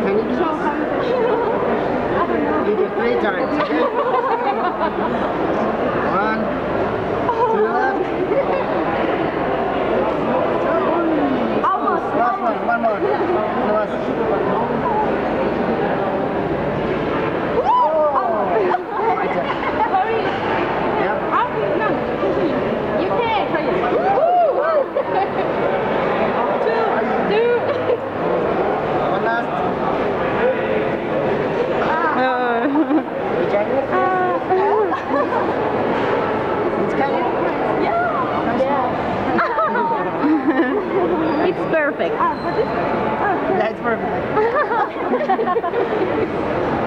Can you do this? You do 3 times, okay? 1, 2 left. Almost. Last one more. Last. Right there. Hurry. Yep. No, continue. You can. Two. One last. You check it? It's kind of... It's perfect. Yeah, it's perfect.